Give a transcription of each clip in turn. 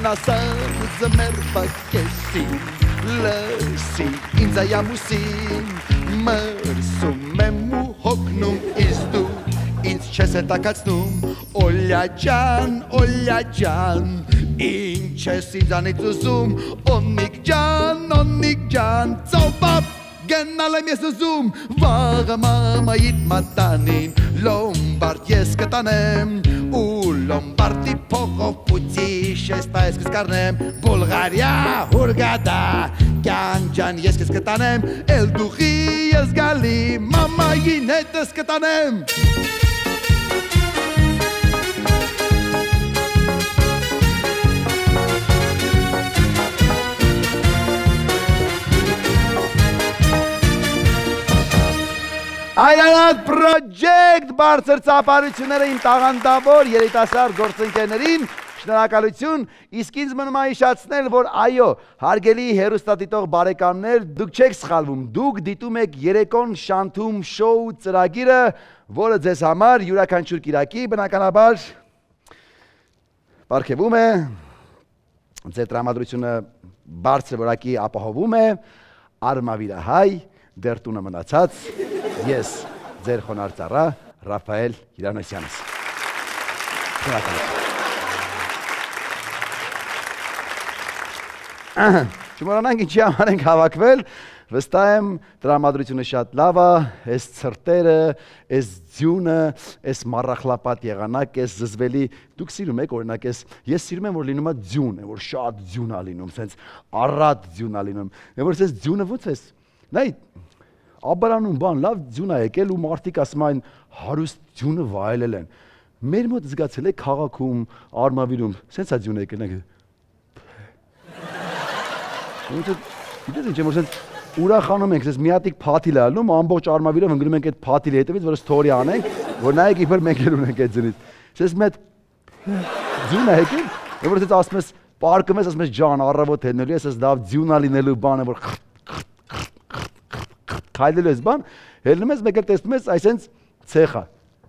Անասան ձմեր բակեսին լսի ինձ այամուսին մրսում եմ ու հոգնում իս դու ինձ չես հետաքացնում Օլյա ջան ինչ ես ինձանից ուզում Օնիկ ջան ծովապ Գնալ եմ ես ուզում վաղը մամայիդ մատանին Լոմբարդ ես կտանեմ ու լոմբարդի փողով պուծի շեստա ես կսկարնեմ Բուլղարիա հուրգադա կյան ջան ես կս կտանեմ Էլ դուխի ես գալի մամային հետ ես կտանեմ Այրանատ պրոջեկտ բարձր ծապարությունները իմ տաղանդավոր երիտասարդ գործընկերներին շնորհակալություն, իսկ ինձ մնում է հիշեցնել, որ այո, հարգելի հեռուստադիտող բարեկամներ, դուք չեք սխալվում, դուք դիտում եք երեկոն շանթում շոու ծրագիրը, որը ձեզ համար յուրաքանչյուր կիրակի բնականաբար պարգևում է, ձեր տրամադրությունը բարձր որակի ապահովում է, արմավիրահայ, դեռ տունը մնացած, ես ձեր խոնարհ ծառա Ռաֆայել Հիրանոսյանս։ Չմոռանանք ինչի համար ենք հավաքվել, վստահ եմ տրամադրությունը շատ լավ է, այս ցրտերը, այս ձյունը, այս մառախլապատ եղանակ, այս զզվելի, դուք սիրում եք օրինակ ես սիրում եմ որ լինում է ձյուն, որ շատ ձյուն է լինում, sense առատ ձյուն է լինում, որ այս ձյունը ո՞նց է, նայ Աբարանում բան, լավ ձյուն է եկել ու մարդիկ ասում են հարուստ ձյունը վայելել են։ Մեր մոտ զգացել է քաղաքում, արմավիրում, սենց է ձյուն եկել ենք։ Գիտես ինչ եմ որ սենց ուրախանում ենք, սենց միատիկ փաթիլ է ալնում, ամբողջ արմավիրով ընկնում ենք այդ փաթիլի հետևից, որ ստորի անենք, որ նայեք իբր մենք էլ ունենք այդ ձյունից։ Սենց մեծ ձյուն է եկել, որ սենց ասում ես, պարկում ես, ասում ես ջան, առավոտ հելնելու ես, սենց լավ ձյուն է լինելու բանը, որ Քայլելու ես բան, հելնում ես, մեկ էլ տեսնում ես, այսենց ցեխա։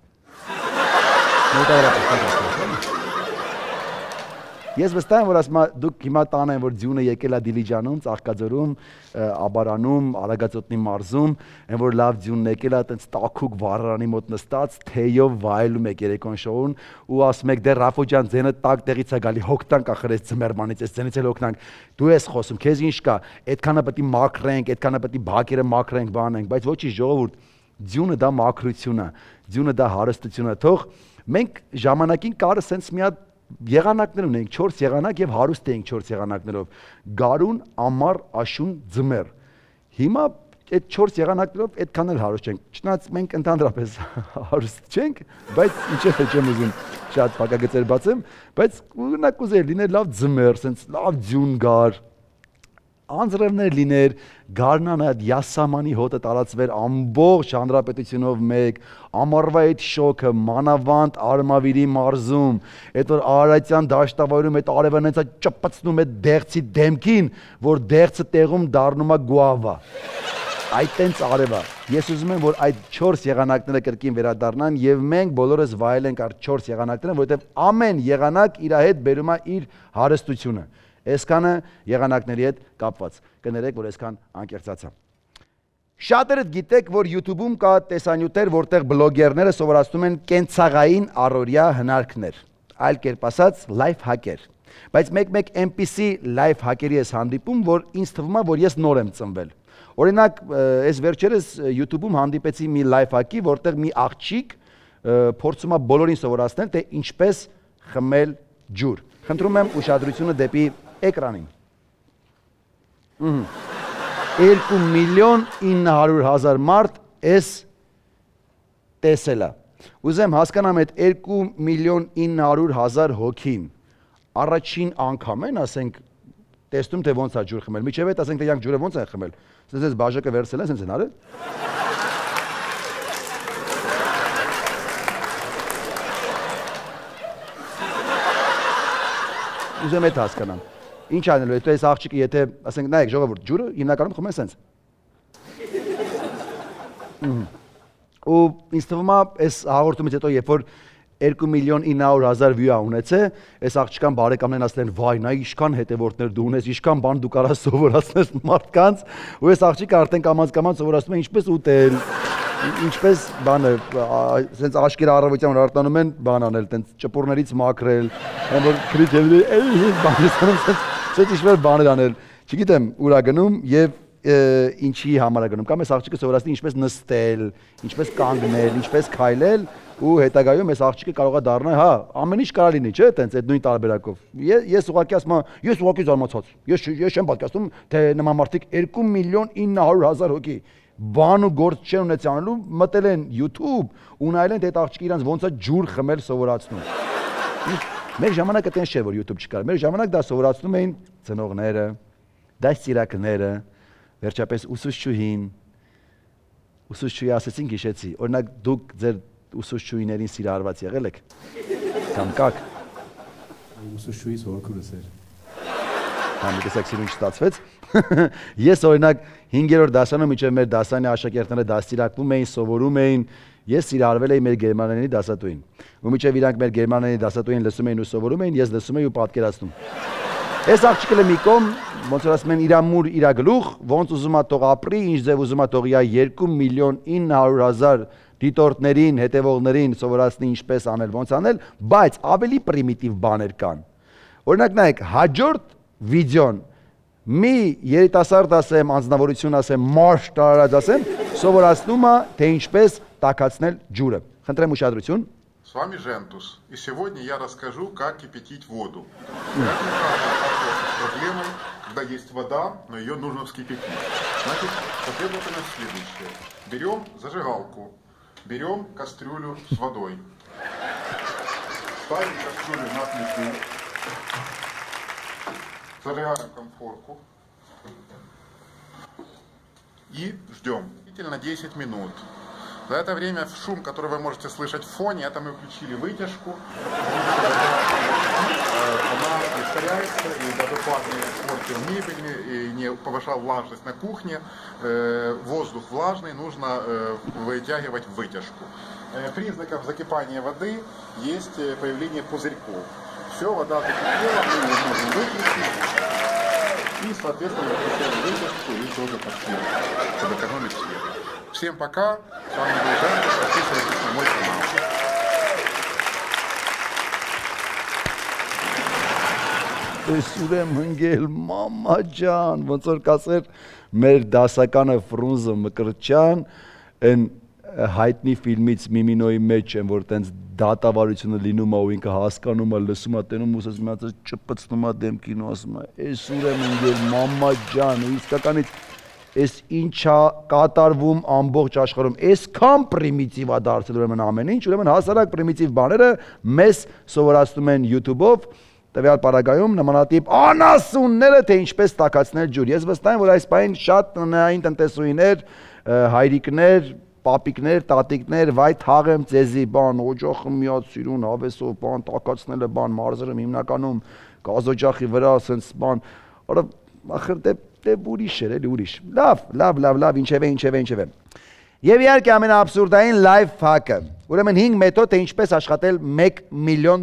Ես վստահ եմ, որ ասում դուք հիմա տան են, որ ձյունը եկել է Դիլիջանում, Ծաղկաձորում, Աբարանում, Արագածոտնի մարզում, այն որ լավ ձյունն եկել է, այտենց տաքուկ վառարանի մոտ նստած, թեյով վայելում եք երեկոն շոուն ու ասում եք դե Ռաֆո ջան, ձենը տակ տեղից է գալի, հոգտանք ախր այս ձմեռմանից, այս ձենից էլ հոգնանք, դու ես խոսում, քեզ ինչ կա, այդքանը պետք է մաքրենք, այդքանը պետք է բակերը մաքրենք, բանենք, բայց ոչի ժողովուրդ, ձյունը դա մաքրություն է, ձյունը դա հարստություն է, թող մենք ժամանակին կարը սենց մի հատ եղանակներ ունենք 4 եղանակ եւ հարուստ էինք 4 եղանակներով գարուն, ամառ, աշուն, ձմեռ։ Հիմա այդ 4 եղանակներով այդքան էլ հարուստ չենք։ Չնայած մենք ընդհանրապես հարուստ չենք, բայց ինչեւ չեմ ուզում շատ փակագծեր բացեմ, բայց ունենակ ուզել լիներ լավ ձմեռ, սենց լավ ձյուն գար, անձրևներ լիներ, գարնան այդ յասամանի հոտը տարածվեր ամբողջ հանրապետությունով մեկ, ամառվա այդ շոկը, մանավանդ արմավիրի մարզում, այդ որ Արարատյան դաշտավայրում այդ արևը նենց ճպցնում այդ դեղցի դեմքին, որ դեղցը տեղում դառնում է գուավա։ Այդ տենց արևա։ Ես ուզում եմ, որ այդ 4 եղանակները կրկին վերադառնան եւ մենք բոլորս վայելենք այդ 4 եղանակները, որովհետեւ ամեն եղանակ իր հետ բերում է իր հարստությունը։ Այսքանը եղանակների հետ կապված, կներեք, որ այսքան անկեղծացա։ Շատերդ գիտեք, որ YouTube-ում կա տեսանյութեր, որտեղ բլոգերները սովորացնում են կենցաղային առօրյա հնարքներ, այլ կերպ ասած life hacker։ Բայց մեկ այնպիսի life hacker-ի ես հանդիպում, որ ինձ թվում է, որ ես նոր եմ ծնվել։ Օրինակ, այս վերջերս YouTube-ում հանդիպեցի մի life hack-ի, որտեղ մի աղջիկ փորձում է բոլորին սովորացնել, թե ինչպես խմել ջուր։ Խնդրում եմ ուշադրությունը դեպի էկրանին։ 2.900.000 մարդ էս տեսել է։ Ուզեմ հասկանամ այդ 2.900.000 հոգին առաջին անգամ են, ասենք, տեսնում թե ոնց է ջուր խմել։ Միջև այդ ասենք թե իրանք ջուրը ոնց են խմել։ Սենց բաժակը վերցել են, սենց են արել։ Ուզեմ այդ հասկանամ։ Ինչ անելու, հետո այս աղջիկը եթե, ասենք, նայեք ժողովուրդ, ջուրը հիմնականում խմում են սենց։ Ու ինձ թվում է այս հաղորդումից հետո, երբ որ 2.900.000 view ունեցե, այս աղջկան բարեկամներն ասել են, վայ, նա իշքան հետևորդներ դու ունես, իշքան բան դու կարաս սովորացնես մարդկանց, ու այս աղջիկը արդեն կամաց սովորացնում է ինչպես ուտել, ինչպես բանը, սենց աշկեր առավոտյան արտանում են բան անել, տենց ճպուրներից մաքրել, այն որ քրիթևի սենց ինչ-որ բաներ անել, չգիտեմ ուր ա գնում եւ ինչի համար ա գնում, կամ այս աղջիկը սովորացնի ինչպես նստել, ինչպես կանգնել, ինչպես քայլել ու հետագայում այս աղջիկը կարող է դառնալ, հա, ամեն ինչ կարող լինի, չէ՞, տենց այդ նույն տարբերակով։ Ես ուղղակի ասում եմ, ես ուղղակի զարմացած։ Ես չեմ պատկերացնում, թե նման մարդիկ 2.900.000 հոգի բան ու գործ չեն ունեցի անելու, մտել են YouTube ու նայել են թե այդ աղջիկը իրանց ոնց է ջուր խմել սովորացնում։ Մեր ժամանակը տենց չէր, որ YouTube չկար։ Մեր ժամանակ դա սովորացնում էին ծնողները, դաստիարակները, վերջապես ուսուցչուհի ասեցին գիշեցի, օրինակ դուք ձեր ուսուցչուհիներին սիրահարված եղել եք կամ կաք։ Ուսուցչուհիս հորքուրս էր։ Համի տեսակ սիրուն չստացվեց։ Ես օրինակ 5-րդ դասանում իջև մեր դասանի աշակերտները դաստիարակվում էին, սովորում էին, ես սիրահարվել էի մեր գերմաներենի դասատուին։ Ու միջև իրանք մեր գերմաներենի դասատուին լսում էին ու սովորում էին, ես լսում էի ու պատկերացնում։ Այս աղջիկը մի կողմ, ոնց որ ասում են իրա մուր, իրա գլուխ, ոնց ուզում է թող ապրի, ինչ ձև ուզում է թող իրա 2.900.000 դիտորդներին, հետևողներին սովորացնի ինչպես անել, ոնց անել, բայց ավելի պրիմիտիվ բաներ կան։ Օրինակ նայեք, հաջորդ վիդեոն մի երիտասարդ ասեմ, անձնավորություն ասեմ, մարդ տարած ասեմ, սովորացնում է թե ինչպես տաքացնել ջուրը։ Խնդրեմ ուշադրություն։ С вами Жентус, и сегодня я расскажу, как кипятить воду. Проблемой, когда есть вода, но ее нужно вскипятить. Значит, последовательность следующая. Берем зажигалку, берем кастрюлю с водой, ставим кастрюлю на плиту, зажигаем конфорку и ждем на 10 минут. За это время шум, который вы можете слышать в фоне, это мы включили вытяжку. Она испаряется, и даже пар не испортил мебель, и не повышал влажность на кухне. Воздух влажный нужно вытягивать в вытяжку. Признаком закипания воды есть появление пузырьков. Все, вода закипела, мы ее можем выключить. И, соответственно, выключаем вытяжку и тоже подсвет, чтобы экономить свет. Всем пока, с вами был Жентус, подписывайтесь на мой канал. Ես ուրեմն ընկել մամա ջան, ոնց որ կասեր մեր դասականը Ֆրունզը Մկրտչյան, այն հայտնի ֆիլմից Միմինոյի մեջ են, որ տենց դատավարությունը լինում է ու ինքը հասկանում է, լսում է, տենում ու ասում է, ճպցնում է դեմքին ու ասում է, ես ուրեմն ընկել մամա ջան, ու իսկականից Այս ինչա կատարվում ամբողջ աշխարհում, այսքան պրիմիտիվ է դարձել ուրեմն ամեն ինչ, ուրեմն հասարակ պրիմիտիվ բաները մեզ սովորացնում են YouTube-ով, տվյալ պարագայում նմանատիպ անասունները թե ինչպես տաքացնել ջուր։ Ես վստահ եմ, որ այս պահին շատ տնային տնտեսուհիներ, հայրիկներ, պապիկներ, տատիկներ, վայ թաղեմ ձեզի բան, օջախը միացիրուն, հավեսով բան, տաքացնելը բան, մարզերում հիմնականում գազօջախի վրա ասենց բան, որը ախր դե ուրիշ էր, էլի ուրիշ։ Լավ, ինչևէ։ Եվ իհարկե ամենաաբսուրդային լայֆ հակը։ Ուրեմն 5 մեթոդ թե ինչպես աշխատել $1 միլիոն։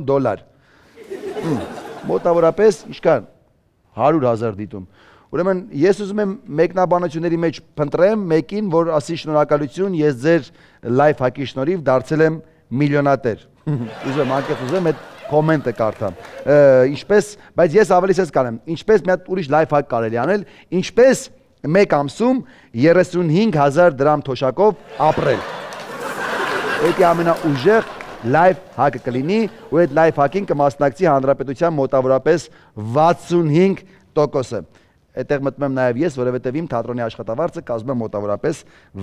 Մոտավորապես ինչքան 100,000 դիտում։ Ուրեմն ես ուզում եմ մեկնաբանությունների մեջ փնտրեմ մեկին, որ ասի շնորհակալություն, ես ձեր լայֆ հակի շնորհիվ դարձել եմ միլիոնատեր։ Ուզում եմ այդ կոմենտը կարդամ։ Ինչպես, բայց ես ավելի ցես կանեմ, ինչպես մի հատ ուրիշ լայֆ հակ կարելի անել, ինչպես մեկ ամսում 35,000 դրամ թոշակով ապրել։ Դա ամենաուժեղ լայֆ հակը կլինի, ու այդ լայֆ հակին կմասնակցի հանրապետության մոտավորապես 65%-ը։ Այդտեղ մտնում եմ նաև ես, որովհետև իմ թատրոնի աշխատավարձը կազմում է մոտավորապես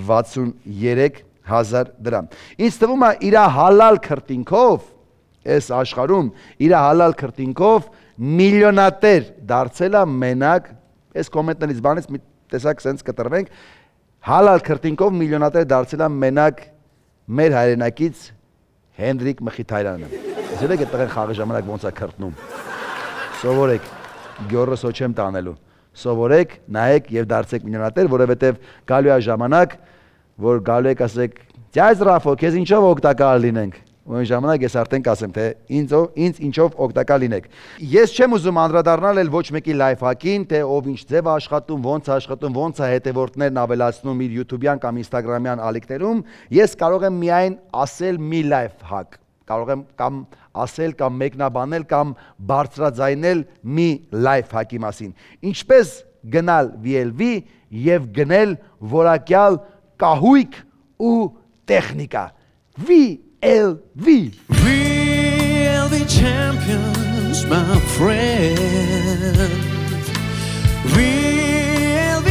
63,000 դրամ։ Ինձ թվում է իր հալալ քրտինքով այս աշխարհում իր հալալ քրտինքով միլիոնատեր դարձել է մենակ, այս կոմենտներից բանից մի տեսակ սենց կտրվենք, հալալ քրտինքով միլիոնատեր դարձել է մենակ մեր հայրենակից Հենրիկ Մխիթարյանը։ Ասել եք այդ տղեն խաղի ժամանակ ոնց է քրտնում։ Սովորեք, գյորրս հո չեմ տանելու։ Սովորեք, նայեք եւ դարձեք միլիոնատեր, որովհետեւ գալու է ժամանակ, որ գալու եք ասեք, «Ձյազ Ռաֆո, քեզ ինչով օգտակար լինենք»։ ու այն ժամանակ ես արդեն կասեմ, թե ինձ ինչով օգտակար լինեք։ Ես չեմ ուզում անդրադառնալ էլ ոչ մեկի լայֆ հակին, թե ով ինչ ձև է աշխատում, ոնց է աշխատում, ոնց է հետևորդներն ավելացնում իր YouTube-յան կամ Instagram-յան ալիքներում, ես կարող եմ միայն ասել մի լայֆ հակ, կարող եմ կամ ասել կամ մեկնաբանել կամ բարձրաձայնել մի լայֆ հակի մասին։ Ինչպես գնալ VLV եւ գնել որակյալ կահույք ու տեխնիկա։ VLV champions, my friend. VLV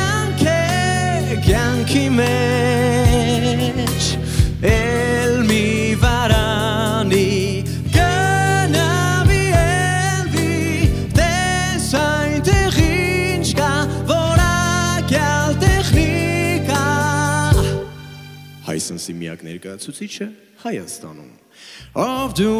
Yankee match. El mi varani gana VLV desain techniczka որակյալ տեխնիկա Հայսենսի միակ ներկայացուցիչը Հայաստանում of the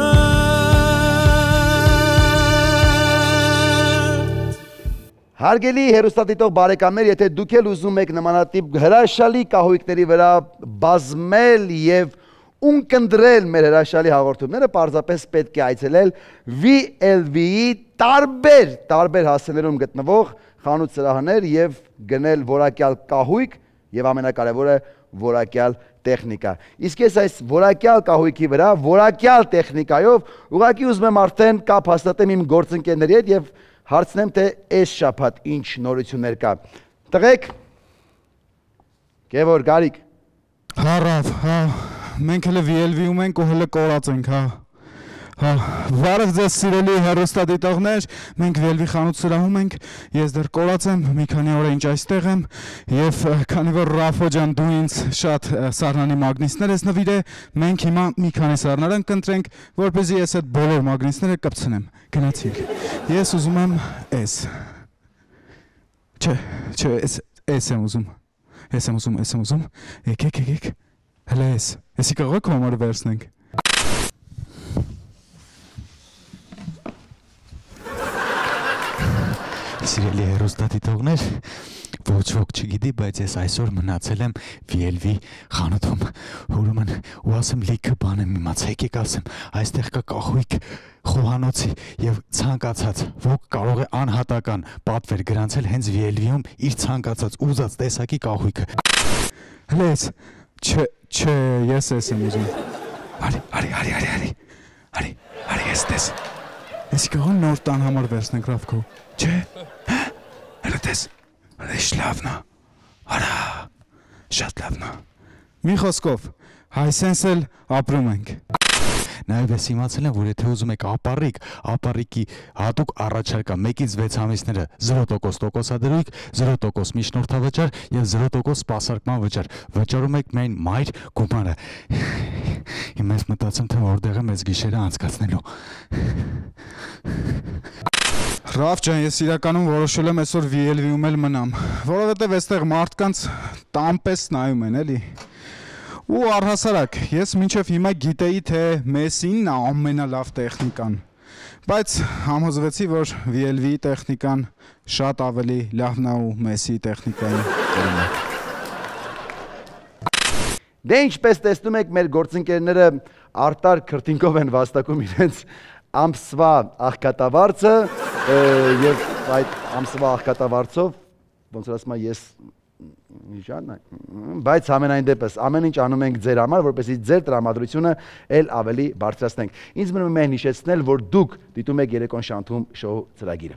world Հարգելի հեռուստադիտող բարեկամներ, եթե դուք էլ ուզում եք նմանատիպ հրաշալի կահույքների վրա բազմել եւ ունկնդրել մեր հրաշալի հաղորդումները, պարզապես պետք է այցելել VLV-ի տարբեր հասցեներում գտնվող խանութ սրահներ եւ գնել որակյալ կահույք եւ ամենակարևորը որակյալ տեխնիկա։ Իսկ ես այս որակյալ կահույքի վրա որակյալ տեխնիկայով ուղղակի ուզում եմ արդեն կապ հաստատեմ իմ գործընկերների հետ եւ հարցնեմ, թե այս շաբաթ ինչ նորություններ կա։ Տղեկ, Գևոր, Գարիկ։ Հա, Ռավ, հա, մենք հələ VLV-ում ենք ու հələ կորած ենք, հա։ Հա, վարև ձեզ սիրելի հեռուստադիտողներ, մենք VLV խանութ սրահում ենք, ես դեռ կորած եմ, մի քանի օր ինչ այստեղ եմ եւ քանի որ Ռաֆո ջան դու ինձ շատ սառնանի մագնիսներ ես նվիրե, մենք հիմա մի քանի սառնարան կընտրենք, որպեսզի ես այդ բոլոր մագնիսները կպցնեմ։ Գնացինք։ Ես ուզում եմ էս։ Չէ, էս եմ ուզում։ Էս եմ ուզում։ Եկեք։ Հələ էս։ Էսի կարող եք համարը վերցնենք։ Սիրելի հեռուստադիտողներ, ոչ ոք չգիտի, բայց ես այսօր մնացել եմ VLV խանութում, ուրեմն ու ասեմ լիքը բան եմ իմացել, եկեք ասեմ, այստեղ կա կահույք խոհանոցի եւ ցանկացած ոք կարող է անհատական պատվեր գրանցել հենց VLV-ում իր ցանկացած ուզած տեսակի կահույքը։ Հենց չէ, ես եմ ուզում։ Արի, ես տես։ Ես կարող նոր տան համար վերցնենք Ռավկո։ Չէ։ Հələ տես։ Հələ լավն է։ Արա։ Շատ լավն է։ Մի խոսքով, հայսենս էլ ապրում ենք։ Նաև ես իմացել եմ, որ եթե ուզում եք ապառիկի հատուկ առաջարկա 1-ից 6 ամիսները 0% տոկոսադրույք, 0% միջնորդավճար եւ 0% սպասարկման վճար։ Վճարում եք միայն մայր գումարը։ Հիմա ես մտածում թե որտեղ եմ այս գիշերը անցկացնելու։ Ռաֆ ջան, ես իրականում որոշել եմ այսօր VLV-ում էլ մնամ, որովհետև այստեղ մարդկանց տամպես նայում են, էլի։ Ու առհասարակ, ես մինչև հիմա գիտեի, թե Մեսին ամենալավ տեխնիկան, բայց համոզվեցի, որ VLV-ի տեխնիկան շատ ավելի լավն է ու Մեսիի տեխնիկային կողմը։ Դե ինչպես տեսնում եք, մեր գործընկերները արտար քրտինքով են վաստակում իրենց ամսվա աղքատավարձը եւ այդ ամսվա աղքատավարձով ոնց որ ասում եմ ես բայց ամենայն դեպս ամեն ինչ անում ենք ձեր համար, որպեսզի ձեր տրամադրությունը էլ ավելի բարձրացնենք։ Ինձ մնում է հիշեցնել, որ դուք դիտում եք Երեկոն Շանթում շոու ծրագիրը։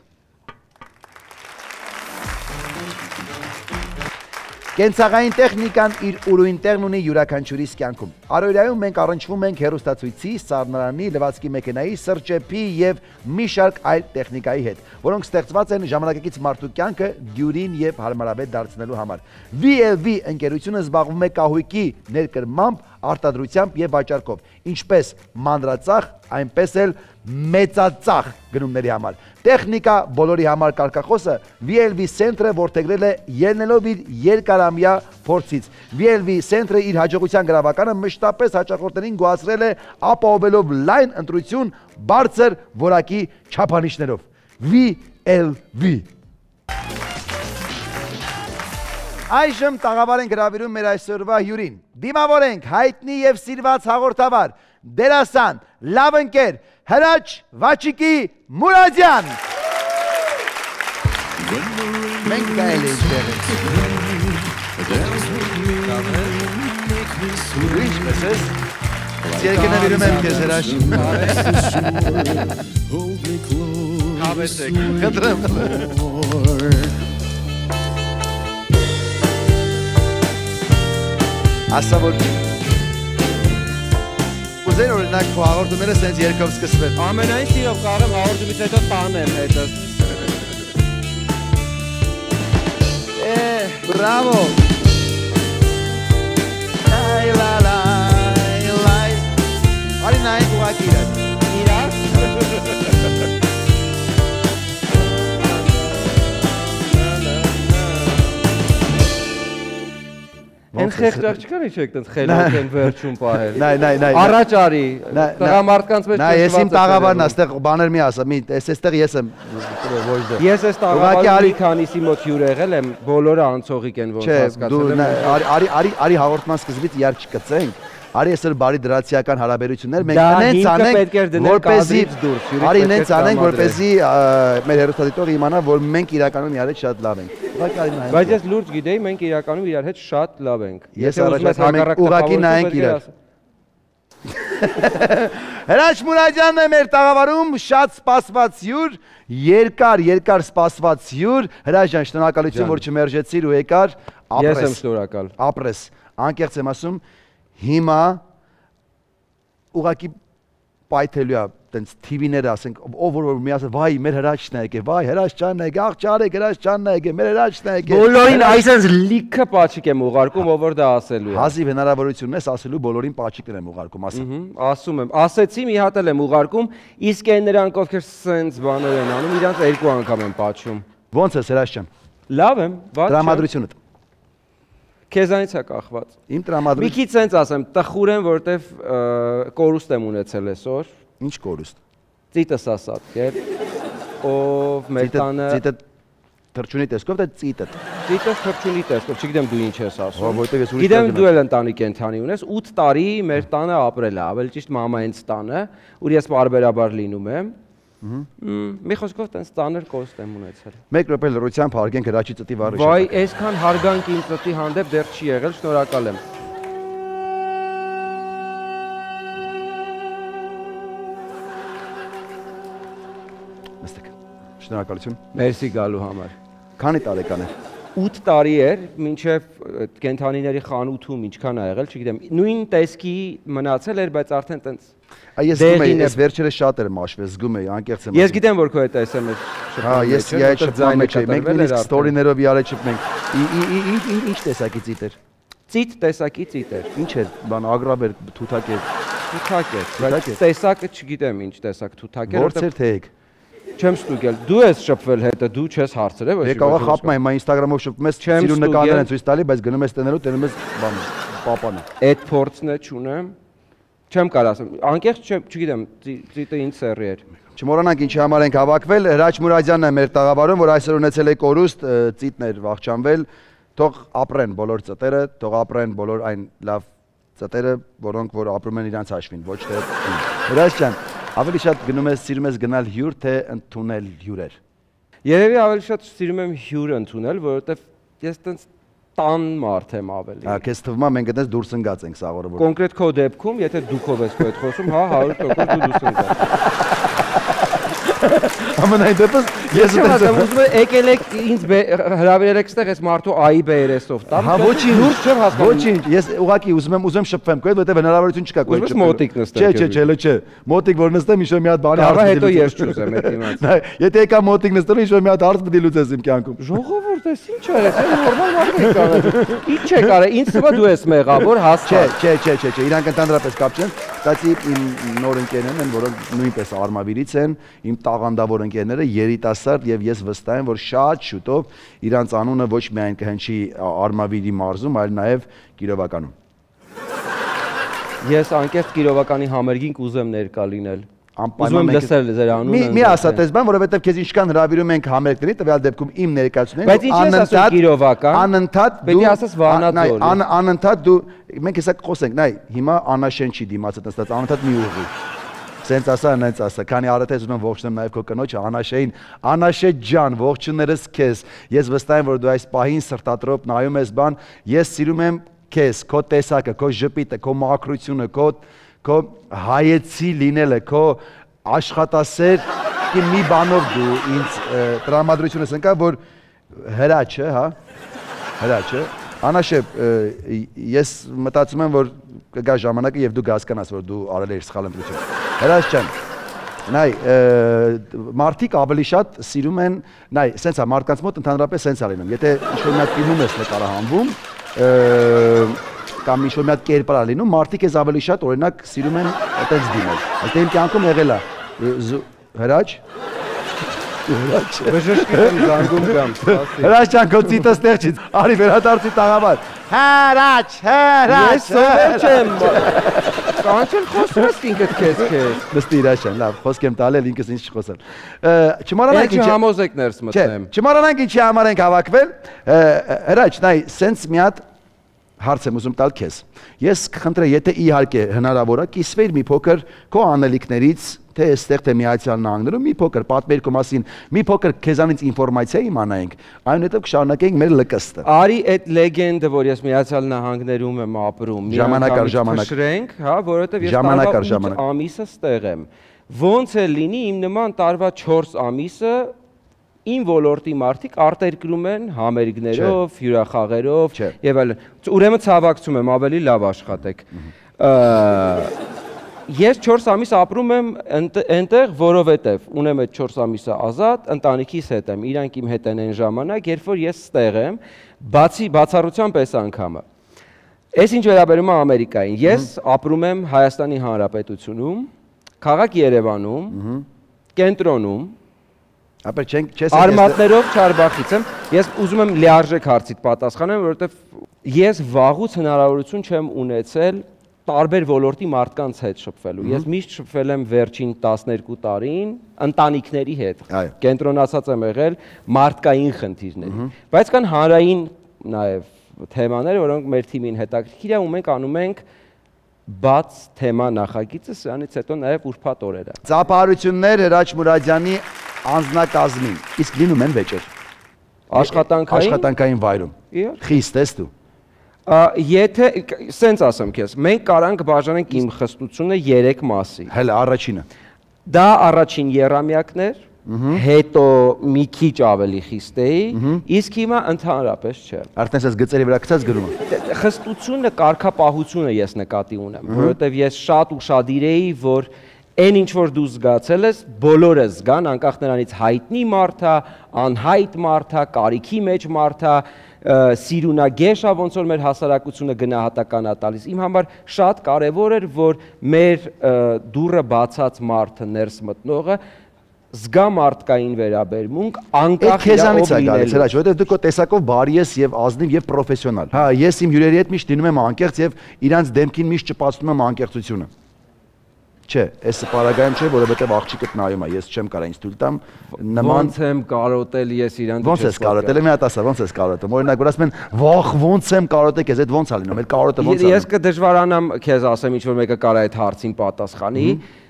Կենցաղային տեխնիկան իր ուրույն տեղն ունի յուրաքանչյուրիս կյանքում։ Առօրյայում մենք առնչվում ենք հեռուստացույցի, սառնարանի, լվացքի մեքենայի, սրճեփի եւ մի շարք այլ տեխնիկայի հետ, որոնք ստեղծված են ժամանակակից մարդու կյանքը դյուրին եւ հարմարավետ դարձնելու համար։ VLV ընկերությունը զբաղվում է կահույքի ներկրմամբ, արտադրությամբ եւ վաճառքով, ինչպես մանրածախ, այնպես էլ մեծածախ գնումների համար։ Տեխնիկա բոլորի համար կարգախոսը VLV Center-ը որդեգրել է ելնելով իր երկարամյա փորձից։ VLV Center-ը իր հաջողության գրավականը մշտապես հաճախորդներին գոհացրել է ապահովելով լայն ընտրություն բարձր որակի չափանիշներով։ VLV Այժմ տաղավար ենք հրավիրում մեր այսօրվա հյուրին։ Դիմավորենք հայտնի եւ սիրված հաղորդավար, դերասան, լավ ընկեր, Հրաչ Վաչիկի Մուրադյան։ Մենք գայել ենք դերից։ Ինչ մեսես։ Երկենը վիրում եմ կեզ հրաշ։ Հավեսեք, խնդրեմ։ Ասա որ ուզեն օրինակ քո հաղորդումները սենց երկով սկսվեն։ Ամենայն սիրով կարող եմ հաղորդումից հետո տանեմ հետս։ Բրավո։ Լայ լայ լայ լայ։ Արի նայենք ուղղակի իրար։ Են խեղճար չկան ինչ եք տենց խելոք են վերջում պահել։ Նայ։ Առաջ արի, տղամարդկանց մեջ Նայ, ես իմ տաղավարն աստեղ բաներ մի ասա, այստեղ ես եմ ոչ դե։ Ես այս տաղավարի քանիսի մոտ հյուր եղել եմ, բոլորը անցողիկ են ոնց հասկացել եմ։ Արի հաղորդման սկզբից իար չկծենք։ Արի այսօր բարի դրացիական հարաբերություններ մենք նենց անենք, որպեսզի արի նենց անենք, որպեսզի մեր հերոստատիտողը իմանա, որ մենք իրականում իրար հետ շատ լավ ենք։ Բայց ես լուրջ գիտեի, մենք իրականում իրար հետ շատ լավ ենք։ Ես առաջարկում եմ ուղղակի նայենք իրար։ Հրաչ Մուրադյանն է մեր տաղավարում, շատ սպասված հյուր, երկար սպասված հյուր։ Հրաչ ջան, շնորհակալություն, որ չմերժեցիր ու եկար։ Ես եմ շնորհակալ։ Ապրես, անկեղծ եմ ասում, հիմա ուղղակի պայթելու է տենց TV-ները ասենք, ով որ մի ասել, վայ, մեր Հրաչն է եկել, վայ, Հրաչ ջանն է եկել, աղ ճարեք, Հրաչ ջանն է եկել, մեր Հրաչն է եկել։ Բոլորին այսպես լիքը պաչիկ եմ ուղարկում, ով որ դա ասելու է։ Հազիվ հնարավորությունն ես ասելու բոլորին պաչիկներ եմ ուղարկում, ասա։ Ասում եմ, ասեցի մի հատ էլ եմ ուղարկում, իսկ այն նրանք ովքեր սենց բաներ են անում, իրանց երկու անգամ են պաչում։ Ոնց ես Հրաչ ջան։ Լավ եմ, բաց։ Տրամադրությունդ։ Քեզանից է կախված։ Իմ տրամադրություն։ Մի քիչ սենց ասեմ, տխուր եմ, որտեվ կորուստ եմ ունեցել այսօր։ Ինչ կորուստ։ Ծիտս ասած, կեր։ Ով մեր տանը։ Ծիտը թրջունի տեսքով թե ծիտը։ Ծիտը թրջունի տեսքով, չգիտեմ դու ինչ ես ասում։ Որտեվ ես ուրիշ։ Գիտեմ դու էլ ընտանի կենթանի ունես, 8 տարի մեր տանը ապրել է, ավելի ճիշտ մամայից տանը, ուր ես բարբերաբար լինում եմ։ Մի խոսքով տենց ծանր կորուստ եմ ունեցել։ 1 րոպե լրությամբ հարգենք Հրաչի ծտի վառը։ Վայ, այսքան հարգանք իմ ծտի հանդեպ դեռ չի եղել, շնորհակալ եմ։ Նստեք։ Շնորհակալություն։ Մերսի գալու համար։ Քանի տարեկան է։ 8 տարի էր, մինչև կենթանիների խանութում ինչքան ա եղել, չգիտեմ։ Նույն տեսքի մնացել էր, բայց արդեն տենց Ես զգում եի, ես վերջերս շատ էր մաշվել, զգում էի, անկեղծ եմ ասում։ Ես գիտեմ, որ քո հետ SMS շփվում։ Հա, ես իա շփվում մեջ էի, մենք նույնիսկ ստորիներով իարը շփվենք։ Ինչ տեսակի ծիտ էր։ Ծիտ տեսակի ծիտ էր։ Ինչ էր, բան ագրավ էր, թութակ էր։ Թութակ էր, բայց տեսակը չգիտեմ ինչ տեսակ թութակ էր։ Որց էր թե եք։ Չեմ ստուգել։ Դու ես շփվել հետը, դու չես հարցրել, ոչ։ Եկավա խապում եմ, Instagram-ով շփվում ես, սիրուն նկարներ են ցույց տալի, բայց գնում ես տենելու, տենում ես բան, պապանը։ Այդ փորձն է չունեմ։ Չեմ կարող ասեմ, անկեղծ չգիտեմ, ծիտը ինչ սերի էր։ Չմոռանանք ինչի համար ենք հավաքվել, Հրաչ Մուրադյանն է մեր տաղավարում, որ այսօր ունեցել է կորուստ, ծիտներ վախճանվել, թող ապրեն բոլոր ծտերը, թող ապրեն բոլոր այն լավ ծտերը, որոնք որ ապրում են իրանց հաշվին, ոչ թե Հրաչ ջան, ավելի շատ գնում ես, սիրում ես գնալ հյուր, թե ընդունել հյուրեր։ Երևի ավելի շատ սիրում եմ հյուր ընդունել, որովհետև ես տենց տան մարդ եմ ավելի։ Հա, քեզ թվում է մենք այդպես դուրս ընկած ենք սաղորը։ Կոնկրետ քո դեպքում, եթե դուքով ես քո հետ խոսում, հա 100% դու դուրս ընկած։ Ամենայն դեպս ես ուզում եմ եկել եք ինձ հրավիրել եք ստեղ այս մարդու այի բերեսով տամ։ Հա ոչինչ, դուրս չեմ հասկանում։ Ոչինչ, ես ուղղակի ուզում եմ շփվեմ քո հետ, որտեղ հնարավորություն չկա քո հետ շփվելու։ Մոտիկ նստել։ Չէ, մոտիկ որ նստեմ ինչ-որ մի հատ բանի հարց։ Դա հետո ես չուզեմ այդ իմաց։ Եթե եկա մոտիկ նստելու ինչ-որ մի հատ հարց պետք է լուծես իմ կյանքում։ Ժողովուրդ ես ինչ արես, այն նորմալ մարդ եք արել։ Ինչ եք արել, ինձ թվա դու ես մեղավոր, հաստատ։ Չէ, իրանք ընդհանրապես կապ չեն։ Բացի իմ նոր ընկերներն են, որոնք նույնպես Արմավիրից են, իմ տաղանդավոր ընկերները, երիտասարդ եւ ես վստահ եմ, որ շատ շուտով իրանց անունը ոչ միայն կհնչի Արմավիրի մարզում, այլ նաեւ Կիրովականում։ Ես անկեղծ Կիրովականի համերգին կուզեմ ներկա լինել։ Ուզում եմ լսել ձեր անունը։ Մի ասա տես բան, որովհետև քեզ ինչքան հրավիրում ենք համերգների, տվյալ դեպքում իմ ներկայացուցիչներին, բայց ինչ ես ասում Կիրովական, անընդհատ դու պետք է ասես Վանաձորի։ Անընդհատ դու մենք հեսա խոսենք, նայ, հիմա Անաշեն չի դիմացած նստած, անընդհատ մի ուղի։ Սենց ասա, նենց ասա, քանի արդեն ուզում եմ ողջունեմ նաև քո կնոջը Անաշեին, Անաշե ջան, ողջուններս քեզ։ Ես վստահ եմ, որ դու այս պահին սրտատրոպ նայում ես բան, ես սիրում եմ քեզ, քո տեսակը, քո ժպիտը, քո մաքրությունը, քո հայեցի լինելը, քո աշխատասեր մի բանով դու ինձ տրամադրությունս ընկա, որ հրաչը, հա, հրաչը, Անաշե, ես մտածում եմ, որ կգա ժամանակը եւ դու կհասկանաս, որ դու արել ես սխալ ընտրություն։ Հրաչ ջան, նայ, մարդիկ ավելի շատ սիրում են, նայ, սենց է, մարդկանց մոտ ընդհանրապես սենց է լինում, եթե ինչ-որ մի հատ ֆիլմում ես նկարահանվում, կամ ինչ-որ մի հատ կերպար է լինում, մարդիկ ես ավելի շատ օրինակ սիրում են այդպես դիմել։ Այդ իմ կյանքում եղել է, հրաչ, Բժշկի եմ զանգում կամ, սպասի։ Հրաչ ջան, քո ծիտը ստեղ չի, արի վերադարձի տաղավար։ Հրաչ, Ես սովոր չեմ, կանչել խոսում ես ինքդ քեզ։ Նստի Հրաչ ջան, լավ, խոսք եմ տալել, ինքս ինձ չխոսել։ Ինչ համոզեք ներս մտնեմ։ Չմոռանանք ինչի համար ենք հավաքվել։ Հրաչ, նայ, սենց մի հատ հարց եմ ուզում տալ քեզ։ Ես կխնդրեմ, եթե իհարկե հնարավոր է, կիսվեր մի փոքր քո անելիքներից, թե այստեղ թե Միացյալ Նահանգներում մի փոքր պատմեր քո մասին, մի փոքր քեզանից ինֆորմացիա իմանայինք, այնուհետև կշարունակենք մեր լկստը։ Արի այդ լեգենդը, որ ես Միացյալ Նահանգներում եմ ապրում, ժամանակ առ ժամանակ քշրենք, հա, որովհետև ես տարվա 8 ամիսը ստեղ եմ։ Ոնց է լինի իմ նման տարվա 4 ամիսը իմ ոլորտի մարդիկ արտերկրում են համերգներով, հյուրախաղերով եւ այլն։ Ուրեմն ցավակցում եմ, ավելի լավ աշխատեք։ Ես 4 ամիս ապրում եմ այնտեղ, որովհետև ունեմ այդ 4 ամիսը ազատ, ընտանիքիս հետ եմ, իրանք իմ հետ են այն ժամանակ, երբ որ ես ստեղ եմ, բացառությամբ այս անգամը։ Այս ինչ վերաբերում է Ամերիկային, ես ապրում եմ Հայաստանի Հանրապետությունում, քաղաք Երևանում, կենտրոնում, արմատներով Չարբախից եմ, ես ուզում եմ լիարժեք հարցիդ պատասխանեմ, որովհետև ես վաղուց հնարավորություն չեմ ունեցել տարբեր ոլորտի մարդկանց հետ շփվելու։ Ես միշտ շփվել եմ վերջին 12 տարին ընտանիքների հետ։ Կենտրոնացած եմ եղել մարդկային խնդիրների։ Բայց կան հանրային նաև թեմաներ, որոնք մեր թիմին հետաքրքիր է ու մենք անում ենք բաց թեմա նախագիծը, սրանից հետո նաև ուրբաթ օրերը։ Ծափահարություններ Հրաչ Մուրադյանի անձնակազմին։ Իսկ լինում են վեճեր։ Աշխատանքային վայրում։ Խիստ ես դու։ Եթե, սենց ասեմ քեզ, մենք կարանք բաժանենք իմ խստությունը 3 մասի։ Հələ առաջինը։ Դա առաջին եռամյակներ, հետո մի քիչ ավելի խիստ էի, իսկ հիմա ընդհանրապես չէ։ Արդեն ես գծերի վրա գցած գրում եմ։ Խստությունը, կարգապահությունը ես նկատի ունեմ, որովհետև ես շատ ուշադիր էի, որ այն ինչ որ դու զգացել ես, բոլորը զգան, անկախ նրանից հայտնի մարդ է, անհայտ մարդ է, կարիքի մեջ մարդ է, սիրունագեշ է, ոնց որ մեր հասարակությունը գնահատական է տալիս։ Իմ համար շատ կարևոր էր, որ մեր դուռը բացած մարդը ներս մտնողը զգա մարդկային վերաբերմունք, անկախ իր ով լինելուց։ Որովհետև դու քո տեսակով բարի ես եւ ազնիվ եւ պրոֆեսիոնալ։ Հա, ես իմ հյուրերի հետ միշտ լինում եմ անկեղծ եւ իրանց դեմքին միշտ ճպացնում եմ անկեղծությունը։ Չէ, այս պարագայում չէ, որովհետև աղջիկդ նայում է, ես չեմ կարող ինձ թույլ տամ նման ոնց եմ կարոտել ես իրան ոնց ես կարոտել, մի հատ ասա, ոնց ես կարոտում։ Օրինակ, որ ասում են, «Վախ, ոնց եմ կարոտել քեզ», այդ ոնց է լինում, այդ կարոտը ոնց է։ Ես կդժվարանամ քեզ ասեմ, ինչ որ մեկը կարա այդ հարցին պատասխանի։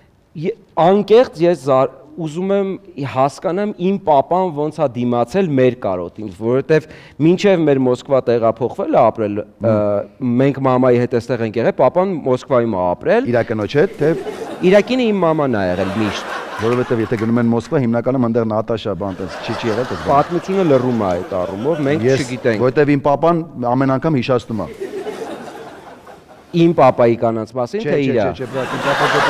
Անկեղծ ես ուզում եմ հասկանամ իմ պապան ոնց է դիմացել մեր կարոտին, որովհետև մինչև մեր Մոսկվա տեղափոխվելը ապրել, մենք մամայի հետ այստեղ ենք եղել, պապան Մոսկվայում է ապրել։ Իր կնոջ հետ, թե Իրակինը իմ մաման է եղել միշտ։ Որովհետև եթե գնում են Մոսկվա, հիմնականում այնտեղ Նատաշա բան տես չի եղել դες։ Պատմությունը լռում է այդ առումով, մենք չգիտենք։ Որովհետև իմ պապան ամեն անգամ հիշացնում է։ Իմ պապայի կանանց մասին, թե իրա։ Չէ, բրատ, իմ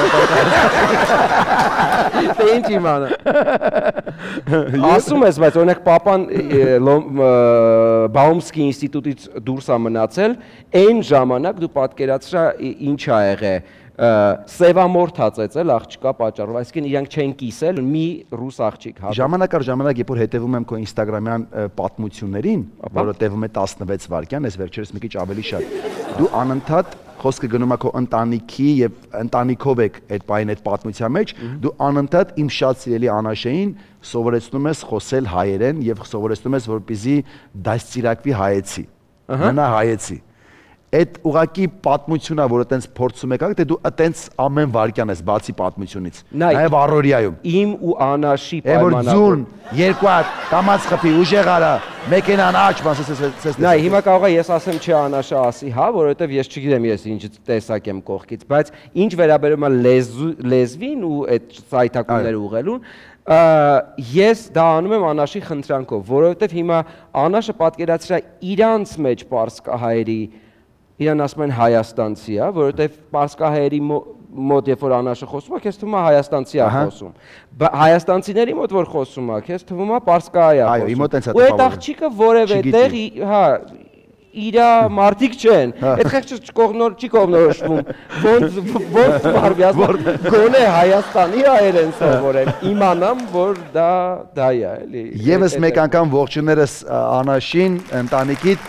պապա։ Թե ինչ իմանա։ Ասում ես, բայց օրինակ պապան Բաումսկի ինստիտուտից դուրս է մնացել, այն ժամանակ դու պատկերացրա ինչ ա եղել։ Սևամորթ հացեցել աղջկա պատճառով, այսինքն իրանք չեն կիսել մի ռուս աղջիկ։ Ժամանակ առ ժամանակ երբ որ հետևում եմ քո ինստագրամյան պատմություններին, որը տևում է 16 վայրկյան, այս վերջերս մի քիչ ավելի շատ։ Դու անընդհատ խոսքը գնում է քո ընտանիքի եւ ընտանիքով եք այդ բային այդ պատմության մեջ, դու անընդհատ իմ շատ սիրելի Անաշեին սովորեցնում ես խոսել հայերեն եւ սովորեցնում ես որպեսզի դաստիարակվի հայեցի։ Մնա հայեցի։ Այդ ուղակի պատմությունն է, որը տենց փորձում եք, թե դու այտենց ամեն վարքյան ես բացի պատմությունից։ Նաև առօրյայում։ Իմ ու Անաշի պայմանավորվում։ Երկու հատ կամած խփի, ուժեղ արա, մեքենան աճ, մասես։ Նայ, հիմա կարող է ես ասեմ չէ Անաշը ասի, հա, որովհետև ես չգիտեմ ես ինչ տեսակ եմ կողքից, բայց ինչ վերաբերում է լեզվին ու այդ սայթակումները ուղղելուն, ես դա անում եմ Անաշի խնդրանքով, որովհետև հիմա Անաշը պատկերացրա իրանց մեջ պարսկահայերի իրան ասում են հայաստանցի, որովհետև պարսկահայերի մոտ երբ որ Անաշը խոսում է, քեզ թվում է հայաստանցի է խոսում։ Հայաստանցիների մոտ որ խոսում է, քեզ թվում է պարսկահայ է խոսում։ Ու այդ աղջիկը որևէ տեղ, հա, իրա մարդիկ չեն։ Այդ խեղճը չի կողմնորոշվում։ Ոնց մարվիաս գոնե Հայաստանի հայերեն սովորեմ, իմանամ, որ դա է, էլի։ Եվս մեկ անգամ ողջույններս Անաշին, ընտանիքիդ։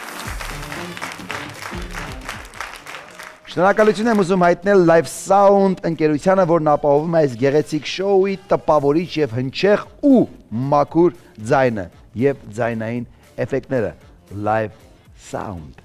Շնորհակալություն եմ ուզում հայտնել Live Sound ընկերությանը, որն ապահովում է այս գեղեցիկ շոուի տպավորիչ եւ հնչեղ ու մաքուր ձայնը եւ ձայնային էֆեկտները։ Live Sound։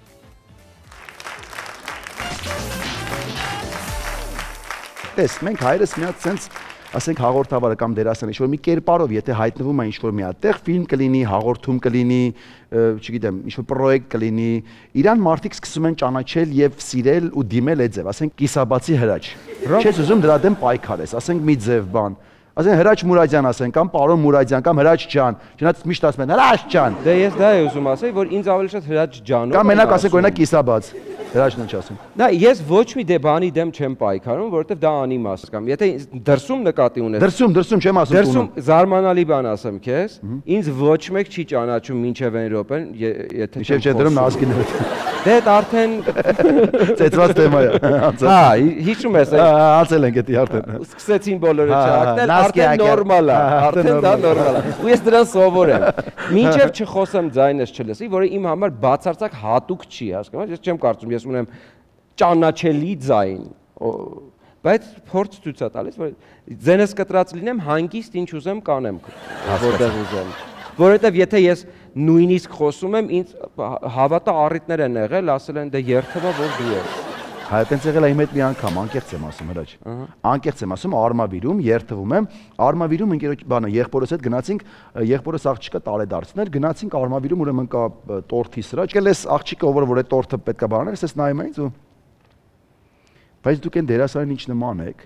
Տես, մենք հայրս մի հատ sense ասենք հաղորդավարը կամ դերասանը ինչ-որ մի կերպարով, եթե հայտնվում է ինչ-որ մի հատ տեղ, ֆիլմ կլինի, հաղորդում կլինի, չգիտեմ, ինչ-որ պրոյեկտ կլինի, իրան մարդիկ սկսում են ճանաչել եւ սիրել ու դիմել այդ ձև, ասենք կիսաբացի հրաչ։ Չես ուզում դրա դեմ պայքարես, ասենք մի ձև բան։ Ասենք Հրաչ Մուրադյան ասեն, կամ պարոն Մուրադյան, կամ Հրաչ ջան, չնայած միշտ ասում են Հրաչ ջան։ Դե ես դա եմ ուզում ասել, որ ինձ ավելի շատ Հրաչ ջանով։ Կամ մենակ ասենք օրինակ կիսաբաց։ Հրաչն ինչ ասում։ Նա ես ոչ մի բանի դեմ չեմ պայքարում, որովհետև դա անիմաստ կամ եթե դրսում նկատի ունես։ Դրսում չեմ ասում։ Դրսում զարմանալի բան ասեմ քեզ, ինձ ոչ մեկ չի ճանաչում մինչև այն րոպեն, եթե չեմ դրում նազգիները։ Դե դա արդեն ծեծված թեմա է։ Հա, հիշում ես, անցել ենք էդի արդեն։ Սկսեցին բոլորը չհակնել, արդեն նորմալ է, արդեն դա նորմալ է։ Ու ես դրան սովոր եմ։ Մինչև չխոսեմ ձայնս չլսի, որը իմ համար բացարձակ հատուկ չի, հասկանու՞մ, ես չեմ կարծում ես ունեմ ճանաչելի ձայն, բայց փորձ ցույց է տալիս, որ ձենս կտրած լինեմ, հանգիստ ինչ ուզեմ կանեմ, որտեղ ուզեմ։ Որովհետև եթե ես նույնիսկ խոսում եմ, ինձ հավատա առիթներ են եղել, ասել են դե երթվա որ դու ես։ Հայ, այդպես եղել է իմ հետ մի անգամ, անկեղծ եմ ասում, Հրաչ։ Անկեղծ եմ ասում, Արմավիրում երթվում եմ, Արմավիրում ընկերոջ բանը եղբորս հետ գնացինք, եղբորս աղջիկը տարեդարձներ, գնացինք Արմավիրում, ուրեմն կա տորթի սրաչ, եկել էս աղջիկը, ով որ այդ տորթը պետքա բաներ, ես նայում եմ ինձ ու բայց դուք այն դերասանին ինչ նման եք։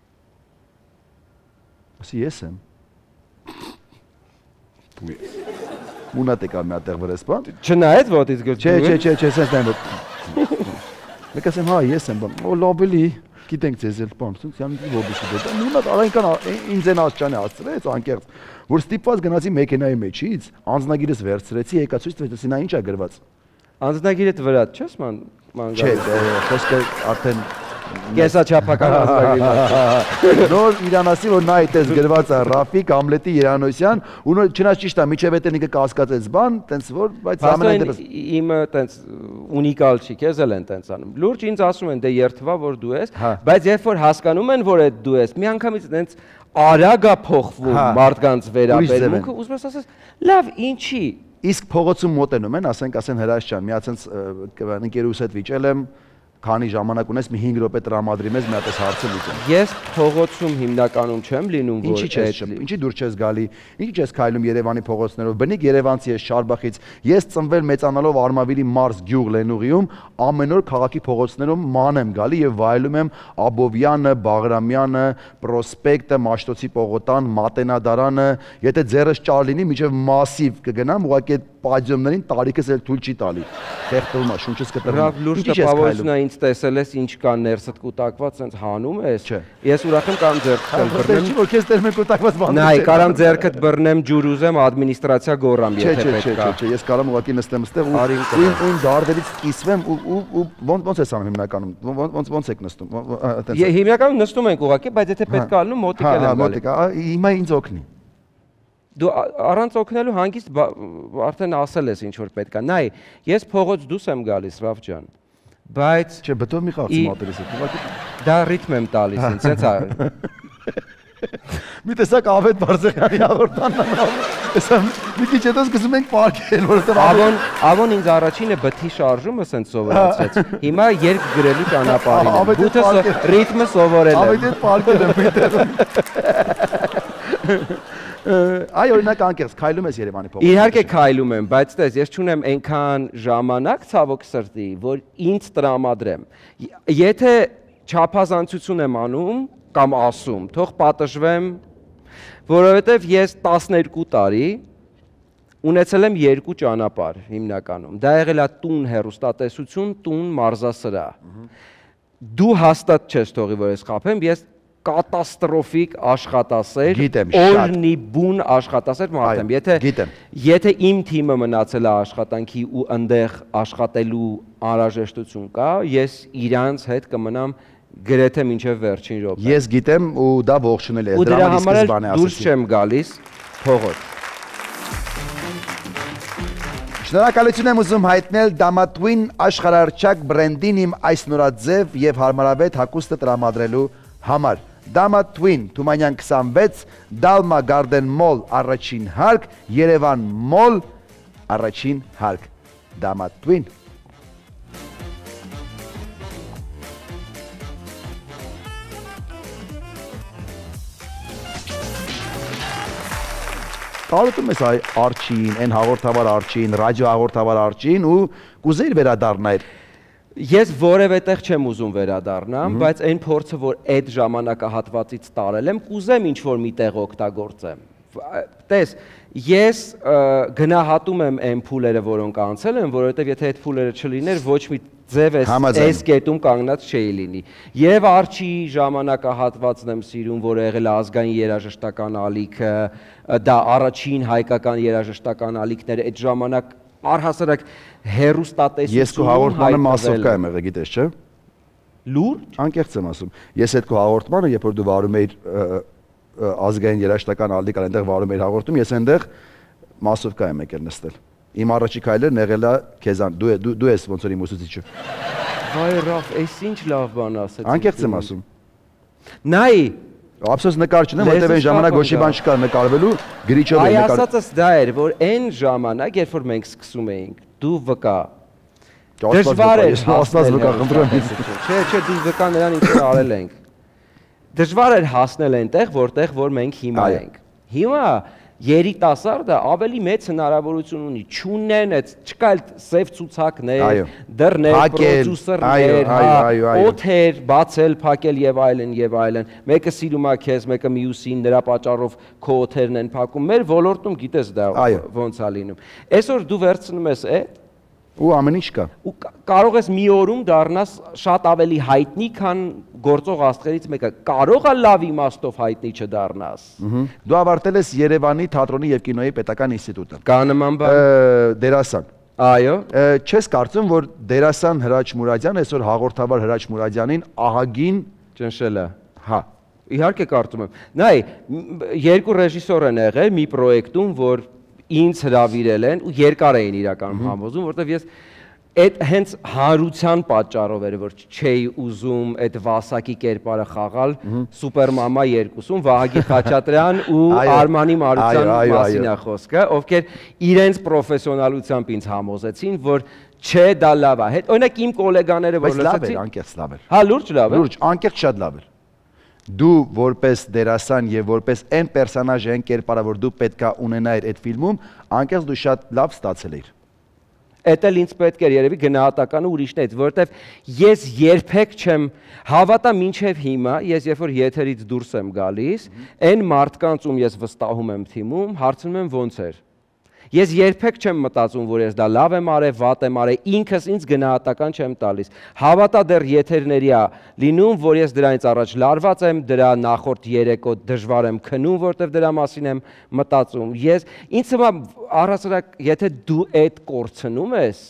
Ասի ես եմ։ Մունատ եկա մի հատ տեղ վրես բան։ Չնայած ոտից գլխի։ Չէ, sense նայում։ Մեկ ասեմ, հա, ես եմ բան, օ լոբելի, գիտենք ձեզ էլ բան, ցույց յանի որդիշի դե։ Մունատ արայնքան ինձ են ասճանի աստրեց անկեղծ, որ ստիպված գնացի մեքենայի մեջից, անձնագիրս վերցրեցի, եկա ցույց տվեցի, նա ինչ է գրված։ Անձնագիրդ վրա չես ման Չէ, խոսքը արդեն կեսաչափական ազգագիրն։ Նոր իրանացի որ նա այդպես գրված է Ռաֆիկ Համլետի Երանոսյան, ու նոր չնայած ճիշտ է, միջև էդ ինքը կասկածեց բան, տենց որ, բայց ամենայն դեպս իմը տենց ունիկալ չի, քեզ էլ են տենց անում։ Լուրջ ինձ ասում են դե երթվա որ դու ես, բայց երբ որ հասկանում են որ այդ դու ես, միանգամից տենց արագ է փոխվում մարդկանց վերաբերմունքը, ուզում ես ասես, լավ, ինչի։ Իսկ փողոցում մոտենում են, ասեն Հրաչ ջան, մի հատ ընկերուս հետ վիճել եմ, քանի ժամանակ ունես, մի 5 րոպե տրամադրի մեզ, մի հատ հարցը լուծեմ։ Ես փողոցում հիմնականում չեմ լինում, որ ինչի դուր չես գալի, ինչի չես քայլում Երևանի փողոցներով, բնիկ Երևանցի ես Շարբախից, ես ծնվել մեծանալով Արմավիրի Մարս գյուղ Լենուղիում, ամեն օր քաղաքի փողոցներում ման եմ գալի եւ վայելում եմ Աբովյանը, Բաղրամյանը, Պրոսպեկտը, Մաշտոցի պողոտան, Մատենադարանը, եթե ձեռս ճար լինի, միջև Մասիվ կգնամ, ուղղակի այդ պադյոմներին տարիքս էլ թույլ չի տալի։ Խեղդվում է, շունչս կտրվում։ Լուրջ տպավորությունն է ինձ տեսել ես ինչ կա ներսդ կուտակված, սենց հանում ես։ Ես ուրախ եմ կամ ձեռքդ բռնեմ։ Չի որ քեզ տերմեն կուտակված բան։ Նայ, կարամ ձեռքդ բռնեմ, ջուր ուզեմ, ադմինիստրացիա գոռամ, եթե պետք է։ Չէ, ես կարամ ուղղակի նստեմ այստեղ ու դարդերից կիսվեմ ու ոնց ես անում հիմնականում։ Ոնց եք նստում։ Հիմնականում նստում ենք ուղղակի, բայց եթե պետք է ալնում, մոտիկ եմ գալի։ Մոտիկ, հիմա ինձ օգնի։ Դու առանց օգնելու հանգիստ արդեն ասել ես ինչ որ պետք է։ Նայ, ես փողոց դուրս եմ գալիս, Ռաֆ ջան, բայց Չէ, բտով մի խաղ մատերից է։ դա ռիթմ եմ տալիս ինձ, սենց է։ Մի տեսակ Ավետ Բարզեղյանի հաղորդանն ասա մի քիչ հետո սկսում ենք պարկել, որովհետև Ավոն ինձ առաջինը բթի շարժումը սենց սովորացրեց։ Հիմա երկ գրելու ճանապարհին եմ։ Բութը ռիթմը սովորել եմ։ Ավետ այդ պարկել եմ միտեղ։ Այ օրինակ անկեղծ քայլում ես Երևանի փողոցում։ Իհարկե քայլում եմ, բայց տես, ես չունեմ այնքան ժամանակ ցավոք սրտի, որ ինձ տրամադրեմ։ Եթե չափազանցություն եմ անում կամ ասում, թող պատժվեմ, որովհետև ես 12 տարի ունեցել եմ 2 ճանապարհ հիմնականում։ Դա եղել է տուն հեռուստատեսություն, տուն մարզասրահ։ Դու հաստատ չես թողի, որ ես խափեմ, ես կատաստրոֆիկ աշխատասեր, օրնի բուն աշխատասեր մարդ եմ։ Եթե իմ թիմը մնացել է աշխատանքի ու այնտեղ աշխատելու անհրաժեշտություն կա, ես իրանց հետ կմնամ գրեթե մինչև վերջին րոպե։ Ես գիտեմ ու դա ողջունել է, դրա համար դուրս չեմ գալիս փողոց։ Շնորհակալություն եմ ուզում հայտնել Դամատվին աշխարհարչակ բրենդին իմ այս նորաձև եւ հարմարավետ հագուստը տրամադրելու համար։ Դամատվին, Թումանյան 26, Դալմա Garden Mall առաջին հարկ, Երևան Mall առաջին հարկ։ Դամատվին։ Կարոտում ես այ Արջին, այն հաղորդավար Արջին, ռադիո հաղորդավար Արջին ու կուզեիր վերադառնալ։ Ես որևէ տեղ չեմ ուզում վերադառնամ, բայց այն փորձը, որ այդ ժամանակահատվածից տարել եմ, կուզեմ ինչ-որ մի տեղ օգտագործեմ։ Տես, ես գնահատում եմ այն փուլերը, որոնք անցել են, որովհետև եթե այդ փուլերը չլիներ, ոչ մի ձև այս կետում կանգնած չէի լինի։ Եվ Արջի ժամանակահատվածն եմ սիրում, որը եղել է ազգային երաժշտական ալիքը, դա առաջին հայկական երաժշտական ալիքներ, այդ ժամանակ առհասարակ հեռուստատեսություն։ Ես քո հաղորդմանը մասով եմ եղել, գիտես, չէ՞։ Լուրջ։ Անկեղծ եմ ասում։ Ես այդ քո հաղորդմանը, երբ որ դու վարում էիր ազգային երաժշտական ալիք, այնտեղ վարում էիր հաղորդում, ես այնտեղ մասով եմ եկել նստել։ Իմ առաջի քայլերն եղել է քեզան, դու ես ոնց որ իմ ուսուցիչը։ Վայ Ռաֆ, էս ինչ լավ բան ասեցի։ Անկեղծ եմ ասում։ Նայ, Ափսոս նկար չունեմ, որտեղ այն ժամանակ ոչ մի բան չկար նկարվելու, գրիչով էի նկար։ Այ ասածս դա էր, որ այն ժամանակ, երբ որ մենք սկսում էինք, դու վկա։ Դժվար էր ասած վկա խնդրեմ։ Չէ, դու վկա նրան ինչ արել ենք։ Դժվար էր հասնել այնտեղ, որտեղ որ մենք հիմա ենք։ Հիմա երիտասարդը ավելի մեծ հնարավորություն ունի, չունեն այդ չկա էլ սև ցուցակներ, դռներ, պրոդյուսերներ, օթեր, բացել, փակել եւ այլն եւ այլն։ Մեկը սիրում է քեզ, մեկը մյուսին, նրա պատճառով քո օթերն են փակում։ Մեր ոլորտում գիտես դա ոնց է լինում։ Այսօր դու վերցնում ես ու ամեն ինչ կա։ Ու կարող ես մի օրում դառնաս շատ ավելի հայտնի, քան գործող աստղերից մեկը։ Կարող է լավ իմաստով հայտնի չդառնաս։ Դու ավարտել ես Երևանի թատրոնի եւ կինոյի պետական ինստիտուտը։ Կա նման բան։ Դերասան։ Այո։ Չես կարծում, որ դերասան Հրաչ Մուրադյան այսօր հաղորդավար Հրաչ Մուրադյանին ահագին ճնշել է։ Հա։ Իհարկե կարծում եմ։ Նայ, երկու ռեժիսոր են եղել մի պրոյեկտում, որ ինձ հրավիրել են ու երկար էին իրականում համոզում, որտեղ ես այդ հենց հարության պատճառով էր, որ չէի ուզում այդ Վասակի կերպարը խաղալ Սուպերմամա 2-ում Վահագի Խաչատրյան ու Արմանի Մարության մասին է խոսքը, ովքեր իրենց պրոֆեսիոնալությամբ ինձ համոզեցին, որ չէ, դա լավ է։ Օրինակ իմ գոլեգաները որ լսեցին, անկեղծ լավ էր։ Հա, լուրջ լավ է։ Լուրջ, անկեղծ շատ լավ էր։ Դու որպես դերասան եւ որպես այն պերսոնաժը, այն կերպարը, որ դու պետքա ունենայիր այդ ֆիլմում, անկեղծ դու շատ լավ ստացել ես։ Էդ էլ ինձ պետք էր երևի գնահատականը ուրիշներից, որովհետև ես երբեք չեմ հավատա մինչև հիմա, ես երբ որ եթերից դուրս եմ գալիս, այն մարդկանց ում ես վստահում եմ թիմում, հարցնում եմ ոնց էր։ Ես երբեք չեմ մտածում, որ ես դա լավ եմ արել, վատ եմ արել, ինքս ինձ գնահատական չեմ տալիս։ Հավատա դեռ եթերների է լինում, որ ես դրանից առաջ լարված եմ, դրա նախորդ երեկո դժվար եմ քնում, որտեղ դրա մասին եմ մտածում։ Ինձ թվում է առհասարակ, եթե դու այդ կորցնում ես,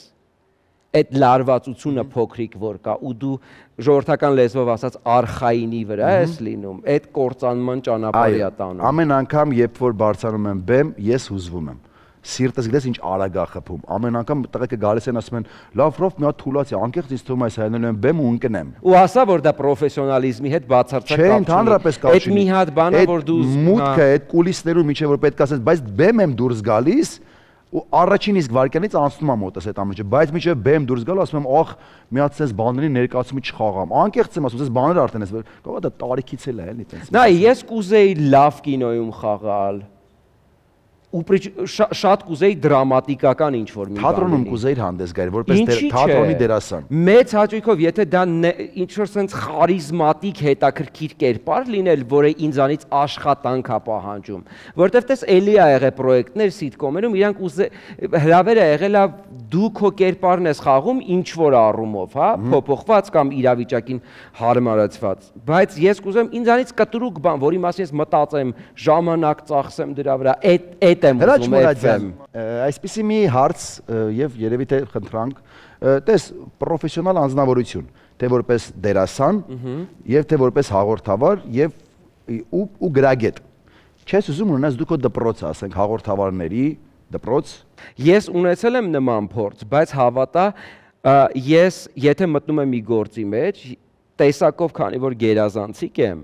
այդ լարվածությունը փոքրիկ որ կա ու դու ժողովրդական լեզվով ասած արխայինի վրա ես լինում, այդ կործանման ճանապարհի է տանում։ Ամեն անգամ, երբ որ բարձրանում եմ բեմ, ես հուզվում եմ։ սիրտս գիտես ինչ արագ է խփում։ Ամեն անգամ տղեկը գալիս են ասում են, լավ, ռոֆ մի հատ թուլացի, անկեղծ ինձ թվում է այս հայտնելու եմ բեմ ու ընկնեմ։ Ու ասա որ դա պրոֆեսիոնալիզմի հետ բացարձակ կապ չունի։ Չէ, ընդհանրապես կապ չունի։ Այդ մի հատ բան է որ դու մուտքը, այդ կուլիսներում միջև որ պետք է ասես, բայց բեմ եմ դուրս գալիս ու առաջին իսկ վարքյանից անցնում եմ մոտս այդ ամենը, բայց միջև բեմ դուրս գալու ասում եմ, ախ, մի հատ sense բաների ներկայացումի չխաղամ։ Անկեղծ եմ ասում, sense բաները արդեն էս, կարող է դա տարիքից էլ է, էլի տենց։ Նա ես կուզեի լավ կինոյում խաղալ։ Ու շատ կուզեի դրամատիկական ինչ-որ մի բան։ Թատրոնում կուզեիր հանդես գայր, որպես թատրոնի դերասան։ Մեծ հաճույքով, եթե դա ինչ-որ sense խարիզմատիկ հետաքրքիր կերպար լինել, որը ինձանից աշխատանք է պահանջում, որովհետև տես էլի ա եղել պրոյեկտներ սիթկոմերում, իրանք հրավերը եղել է դու քո կերպարն ես խաղում ինչ-որ առումով, հա, փոփոխված կամ իրավիճակին հարմարացված, բայց ես կուզեմ ինձանից կտրուկ բան, որի մասին ես մտածեմ, ժամանակ ծախսեմ դրա վրա, Հրաչ Մուրադյան, այսպիսի մի հարց եւ երևի թե խնդրանք, տես պրոֆեսիոնալ անձնավորություն, թե որպես դերասան եւ թե որպես հաղորդավար եւ ու գրագետ։ Չես ուզում ունենաս դու քո դպրոցը, ասենք հաղորդավարների դպրոց։ Ես ունեցել եմ նման փորձ, բայց հավատա, ես եթե մտնում եմ մի գործի մեջ, տեսակով քանի որ գերազանցիկ եմ,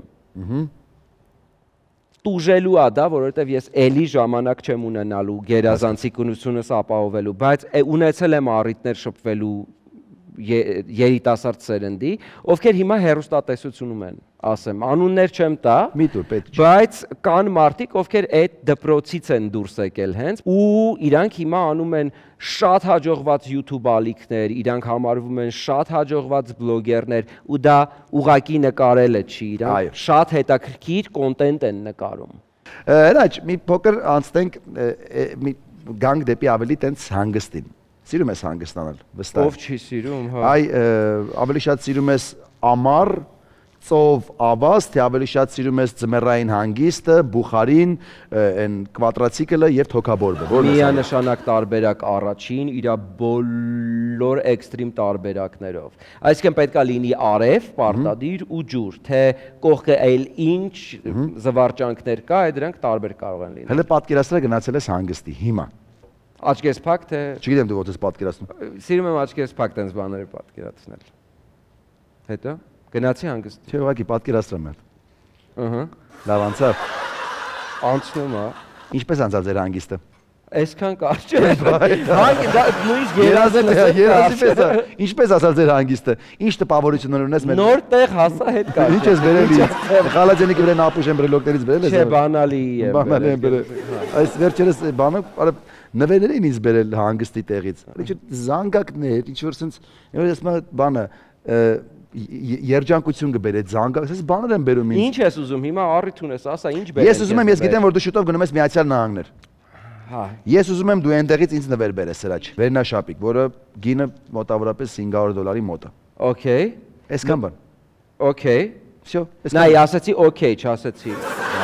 տուժելու ա դա, որովհետև ես էլի ժամանակ չեմ ունենալու գերազանցիկությունս ապահովելու, բայց ունեցել եմ առիթներ շփվելու երիտասարդ սերնդի, ովքեր հիմա հեռուստատեսությունում են, ասեմ, անուններ չեմ տա, բայց կան մարդիկ, ովքեր այդ դպրոցից են դուրս եկել հենց, ու իրանք հիմա անում են շատ հաջողված YouTube ալիքներ, իրանք համարվում են շատ հաջողված բլոգերներ, ու դա ուղակի նկարելը չի, իրանք շատ հետաքրքիր կոնտենտ են նկարում։ Հրաչ, մի փոքր անցնենք, մի գանք դեպի ավելի տենց հանգստին։ Սիրում ես հանգստանալ, վստահ։ Ով չի սիրում, հա։ Այ ավելի շատ սիրում ես ամառ, ծով, ավազ, թե ավելի շատ սիրում ես ձմեռային հանգիստը, բուխարին, այն կվատրացիկլը եւ թոքաբորբը։ Միանշանակ տարբերակ առաջին, իր բոլոր էքստրիմ տարբերակներով։ Այսինքն պետքա լինի արև, պարտադիր ու ջուր, թե կողքը այլ ինչ զվարճանքներ կա, այդ դրանք տարբեր կարող են լինել։ Հələ պատկերացրել գնացել ես հանգստի, հիմա։ Աչքես փակ թե Չգիտեմ դու ոնց ես պատկերացնում։ Սիրում եմ աչքես փակ տենց բաները պատկերացնել։ Հետո գնացի հանգիստ։ Չէ, ուղղակի պատկերացրեմ եմ։ Ահա։ Լավ անցավ։ Անցնում է։ Ինչպես անցավ ձեր հանգիստը։ Այսքան կարճ չէ։ Հանգիստ դա նույնիսկ երազի պես է։ Ինչպես ասալ ձեր հանգիստը։ Ինչ տպավորություններ ունես մեր։ Նոր տեղ հասա հետ կա։ Ինչ ես վերել ինձ։ Խալաջենիկի վրա ապուշ եմ բրելոկներից վերել ես։ Չէ, բանալի է։ Բանալի եմ վերել։ Այս վերջերս բանը, արա նվերներ էին ինձ բերել հանգստի տեղից։ Ինչ զանգակներ, ինչ որ sense, ես մա բանը երջանկություն կբերեց զանգակ, ես բաներ եմ բերում ինձ։ Ինչ ես ուզում հիմա առիթ ունես, ասա ինչ բերես։ Ես ուզում եմ, ես գիտեմ որ դու շուտով գնում ես Միացյալ Նահանգներ։ Հա։ Ես ուզում եմ դու այնտեղից ինձ նվեր բերես սրաչ։ Վերնաշապիկ, որը գինը մոտավորապես $500 մոտ է։ Okay։ Այսքան բան։ Okay։ Всё։ Նայ, ասացի okay, չասացի։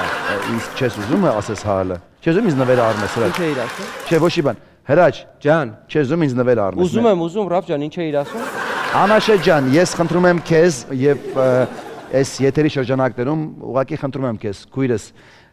Իսկ չես ուզում ասես հալը։ Չես ուզում ինձ նվեր առնես սրաչ։ Ինչ էիր ասում։ Չէ, ոչի բան։ Հրաչ։ Ջան։ Չես ուզում ինձ նվեր առնես։ Ուզում եմ, Ռաֆ ջան, ինչ էիր ասում։ Անաշե ջան, ես խնդրում եմ քեզ եւ այս եթերի շրջանակներում ուղղակի խնդրում եմ քեզ, քույրս,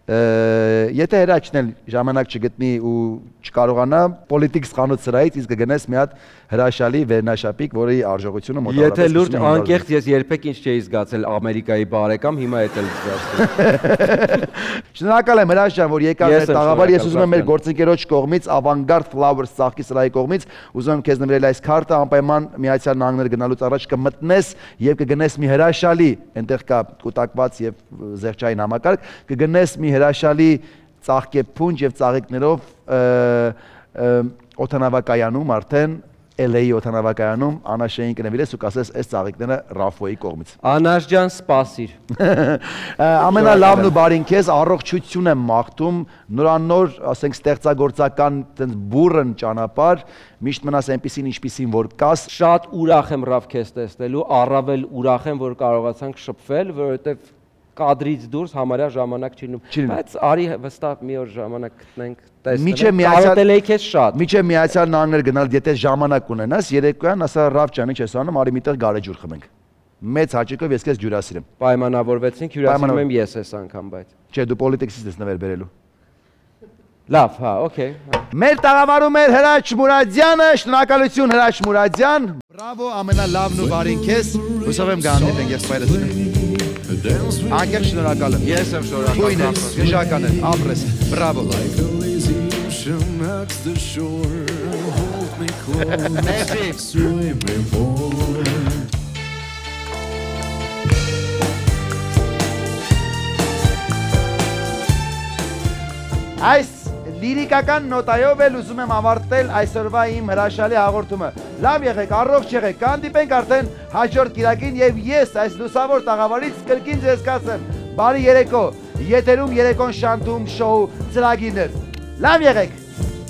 եթե հրաչն էլ ժամանակ չգտնի ու չկարողանա պոլիտիկս խանութ սրայից իսկ կգնես մի հատ հրաշալի վերնաշապիկ, որի արժողությունը մոտավորապես Եթե լուրջ անկեղծ ես երբեք ինչ չէի զգացել Ամերիկայի բարեկամ, հիմա էդ էլ զգացում։ Շնորհակալ եմ հրաշ ջան, որ եկար մեր տաղավար, ես ուզում եմ մեր գործընկերոջ կողմից Avantgarde Flowers ծաղկի սրահի կողմից ուզում եմ քեզ նվիրել այս քարտը, անպայման Միացյալ Նահանգներ գնալուց առաջ կմտնես եւ կգնես մի հրաշալի, այնտեղ կա կուտակված եւ զեղչային համակարգ, կգնես մի հրաշալի ծաղկեփունջ եւ ծաղիկներով օթանավակայանում արդեն LA-ի օթանավակայանում Անաշեին կնվիրես ու կասես այս ծաղիկները Ռաֆոյի կողմից։ Անաշ ջան, սպասիր։ Ամենալավն ու բարին քեզ, առողջություն եմ մաղթում, նորանոր, ասենք ստեղծագործական տենց բուրըն ճանապարհ, միշտ մնաս այնպեսին ինչպեսին որ կաս։ Շատ ուրախ եմ Ռաֆ քեզ տեսնելու, առավել ուրախ եմ որ կարողացանք շփվել, որովհետեւ կադրից դուրս համարյա ժամանակ չի լինում, բայց արի վստահ մի օր ժամանակ գտնենք, տեսնենք, կարոտել էի քեզ շատ։ Միջև Միացյալ Նահանգներ գնալ, եթե ժամանակ ունենաս, երեկոյան ասա Ռաֆ ջան, ինչ ես անում, արի միտեղ գարեջուր խմենք։ Մեծ հաճույքով ես քեզ հյուրասիրեմ։ Պայմանավորվեցինք, հյուրասիրում եմ ես այս անգամ, բայց։ Չէ, դու պոլիտիկսից ես նվեր բերելու։ Լավ, հա, օքեյ։ Մեր տաղավարում էր Հրաչ Մուրադյանը, շնորհակալություն Հրաչ Մուրադյան։ Բրավո, ամենալավն ու բարին քեզ։ Հուսով եմ գանձնենք ես սպայրս։ Անկեղծ շնորհակալ եմ։ Ես եմ շնորհակալ։ Գույն ես, գժական ես, ապրես։ Բրավո։ Այս լիրիկական նոտայով էլ ուզում եմ ավարտել այսօրվա իմ հրաշալի հաղորդումը։ Լավ եղեք, առողջ եղեք, կհանդիպենք արդեն հաջորդ կիրակին եւ ես այս լուսավոր տաղավարից կրկին ձեզ կասեմ։ Բարի երեկո, եթերում երեկոն շանթում շոու ծրագիրներ։ Լավ եղեք։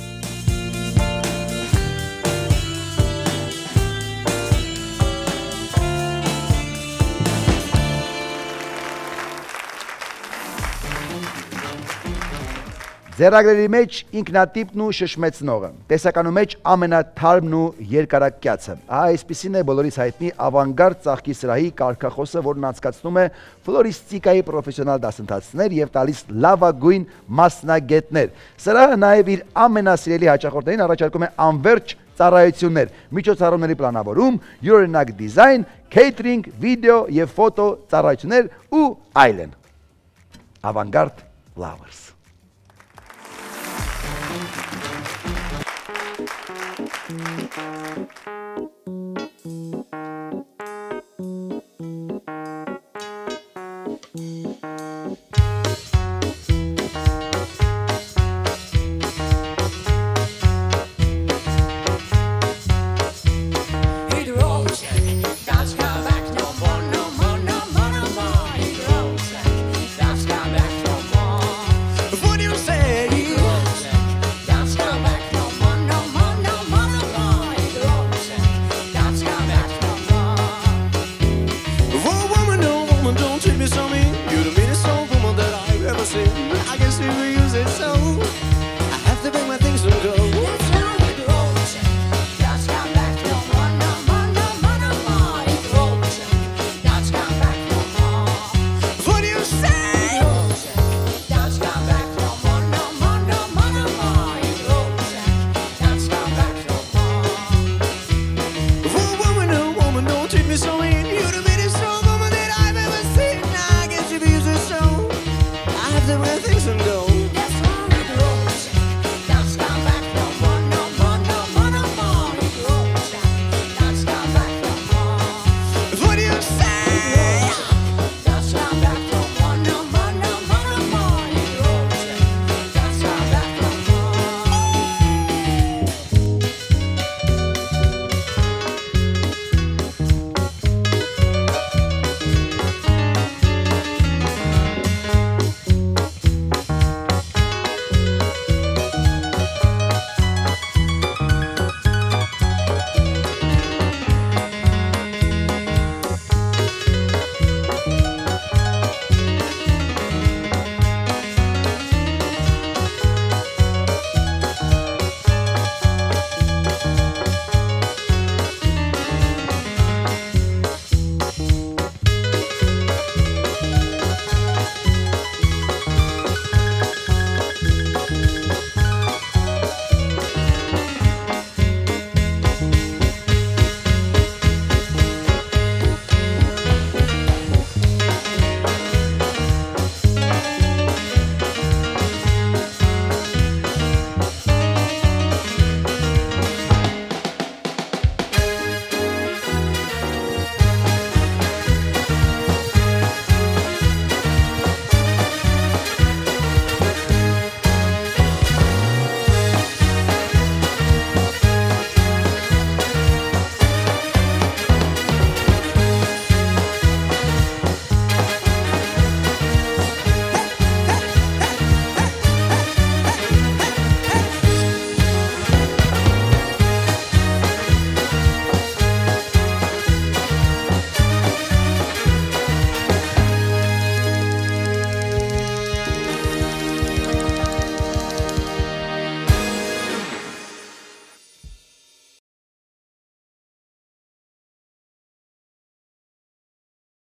Ձեռագրերի մեջ ինքնատիպն ու շշմեցնողը, տեսականու մեջ ամենաթարմն ու երկարակյացը։ Այսպիսին է բոլորիս հայտնի ավանգարդ ծաղկի սրահի կարգախոսը, որն անցկացնում է ֆլորիստիկայի պրոֆեսիոնալ դասընթացներ եւ տալիս լավագույն մասնագետներ։ Սրահը նաեւ իր ամենասիրելի հաճախորդներին առաջարկում է անվերջ ծառայություններ, միջոցառումների պլանավորում, յուրօրինակ դիզայն, քեյթրինգ, վիդեո եւ ֆոտո ծառայություններ ու այլն։ Avangard Flowers. Thank you.